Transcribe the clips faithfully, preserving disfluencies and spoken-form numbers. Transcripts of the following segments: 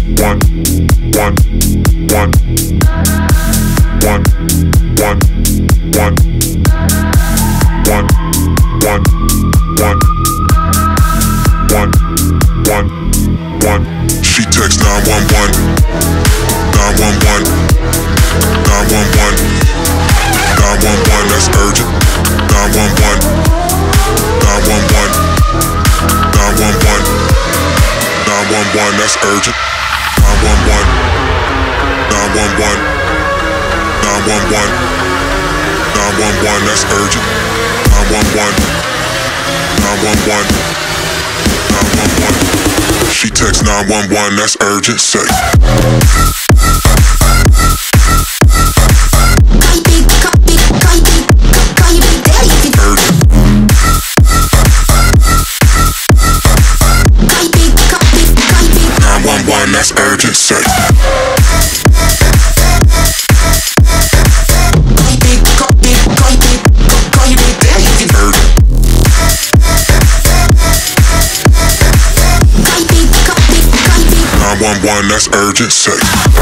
one, one, one, one, one, one, one, one, one, one, one, one. She texts nine one one, nine one one, nine one one, nine one one. That's urgent. nine one one, nine one one, nine one one, nine one one. That's urgent. nine one one, nine one one, nine one one, nine one one. That's urgent. nine one one, nine one one, nine one one. She texts nine one one. That's urgent. Say. That's urgent, say. nine one one, that's urgent, say.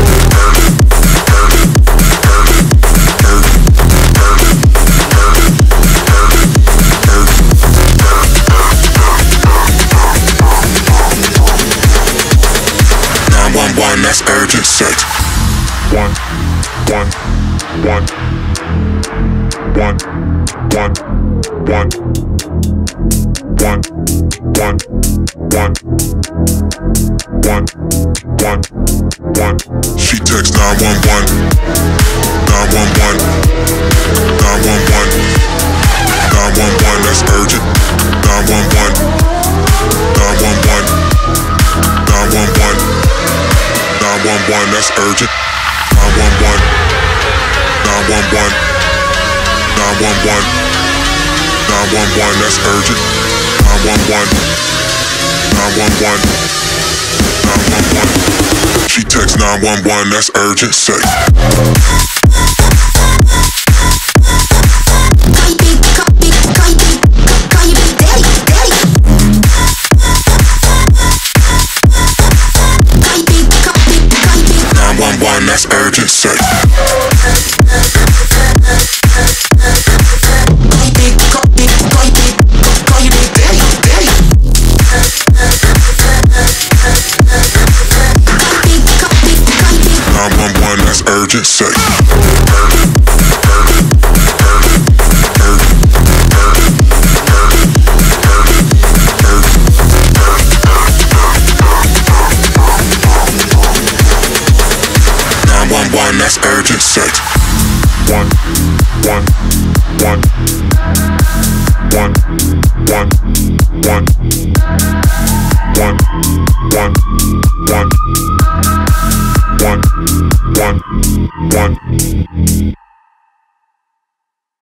That's urgent sex. One, one, one, one, one, one, one, one, one, one, one, one. She texts nine one one, nine one one, nine one one, nine one one. That's urgent. nine one one, nine one one, nine one one. nine one one, that's urgent. nine one one, nine one one, nine one one, nine one one, that's urgent. nine one one, nine one one, nine one one. She texts nine one one, that's urgent. Say. That's urgent, say. nine one one, that's urgent, say. That's urgent sex. One, one, one, one, one, one, one, one, one, one, one, one.